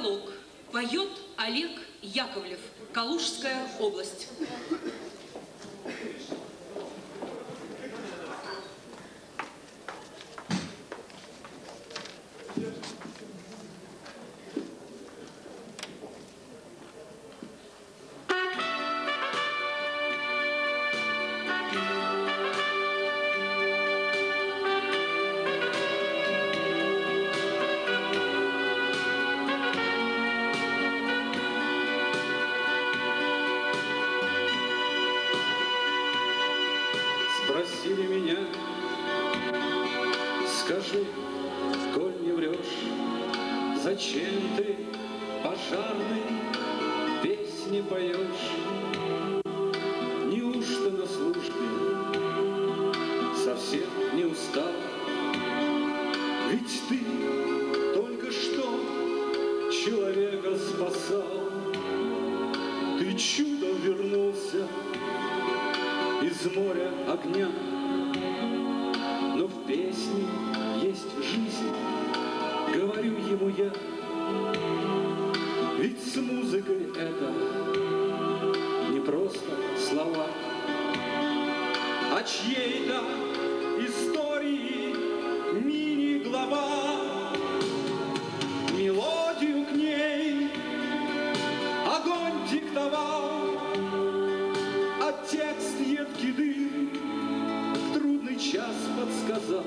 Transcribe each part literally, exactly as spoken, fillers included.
Пролог. Поет Олег Яковлев. Калужская область. Спросили меня, скажи, коль не врешь, зачем ты пожарной песни поешь? Неужто на службе совсем не устал? Ведь ты только что человека спасал. Ты чудом вернулся из моря огня, но в песне есть жизнь, говорю ему я. Ведь с музыкой это не просто слова, а чьей-то истории мини-глава. Мелодию к ней огонь диктовал, а текст едкий дым в трудный час подсказал.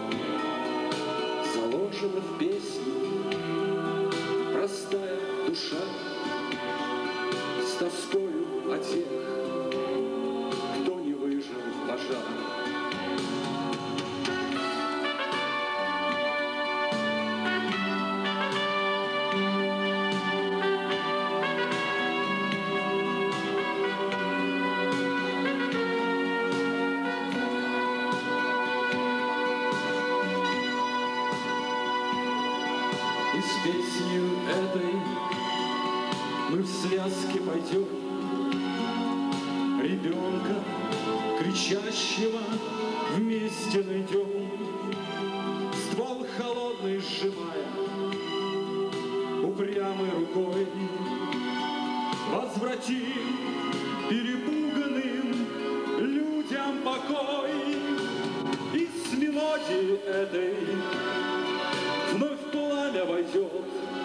Заложена в песне простая душа с тоскою о тех, кто не выжил в пожар. И с песнью этой мы в связке пойдем, ребенка кричащего вместе найдем, ствол холодный сжимая упрямой рукой. Возвратим перепуганным людям покой. И с мелодией этой вновь пламя войдет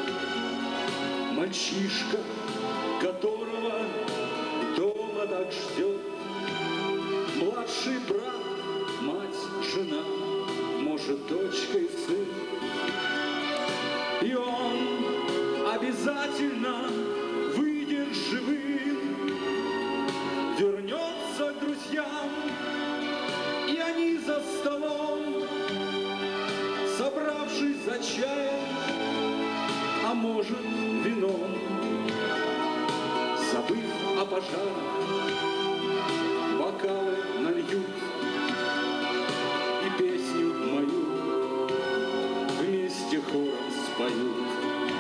мальчишка, которого дома так ждет младший брат, мать, жена, может, дочка и сын. И он обязательно выйдет живым, вернется к друзьям, и они за столом, собравшись за чаем, а может, вином, забыв о пожарах, бокалы нальют и песню мою вместе хором споют.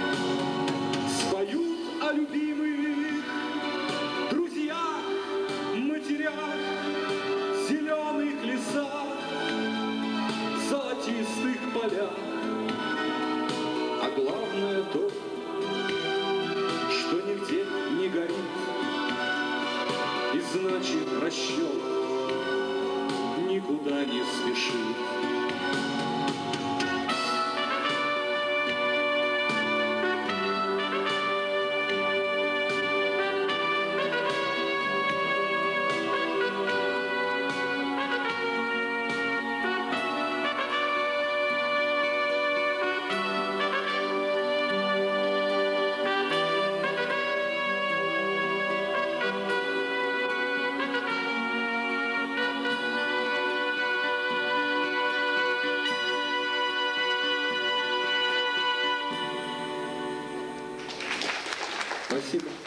Споют о любимых друзьях, матерях, зеленых лесах, золотистых полях. А главное то, что нигде не горит, и значит расчет никуда не спешит. Спасибо.